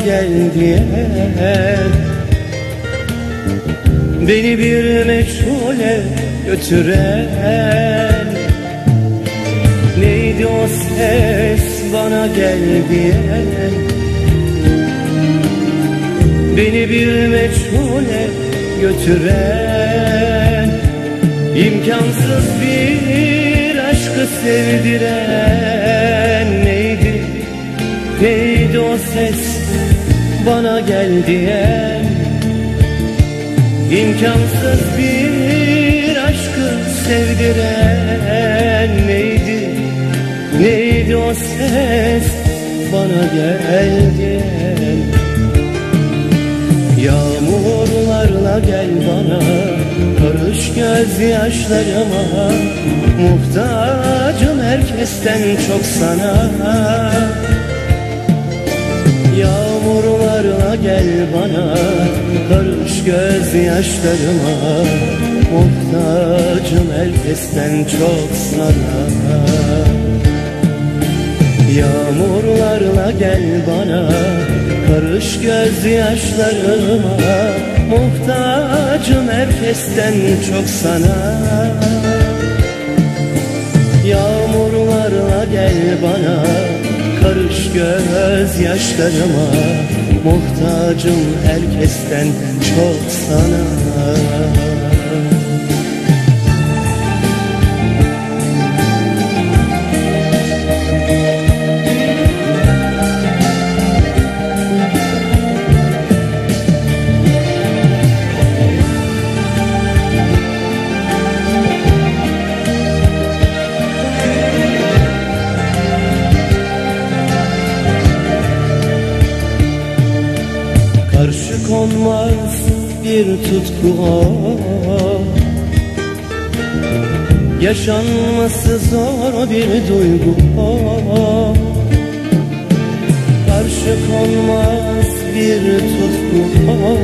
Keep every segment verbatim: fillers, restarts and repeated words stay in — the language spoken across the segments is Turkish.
gel diye, beni bir meçhule götüren. Neydi o ses bana gel diye, beni bir meçhule götüren. İmkansız bir aşkı sevdiren. Neydi, neydi o ses bana gel diyen. İmkansız bir aşkı sevdiren. Neydi, neydi o ses bana gel diyen. Yağmurlarla gel bana, karış gözyaşlarıma. Muhtacım herkesten çok sana. Yağmurlarla gel bana, karış gözyaşlarıma. Muhtacım herkesten çok sana. Yağmurlarla gel bana, karış gözyaşlarıma. Muhtacım herkesten çok sana. Yağmurlarla gel bana, karış gözyaşlarıma. Muhtacım herkesten çok sana. Karşı konmaz bir tutku o, yaşanması zor bir duygu o. Karşı konmaz bir tutku o,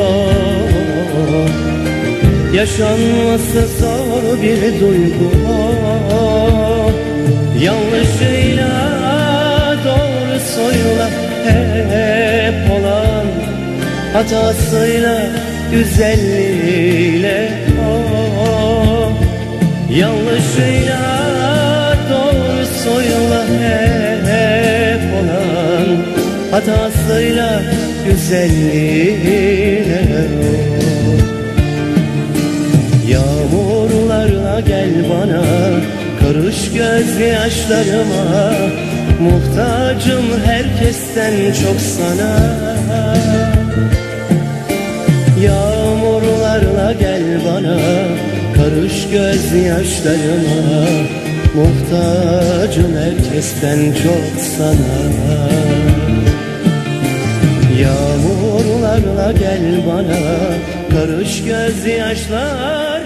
yaşanması zor bir duygu o. Yanlışıyla doğrusuyla hep olan, hatasıyla güzelliğiyle oh. Yanlışıyla doğrusuyla hep olan, hatasıyla güzelliğiyle oh. Yağmurlarla gel bana, karış gözyaşlarıma. Muhtacım herkesten çok sana. Yağmurlarla gel bana, karış gözyaşlarıma. Muhtacım herkesten çok sana. Yağmurlarla gel bana, karış gözyaşlarıma.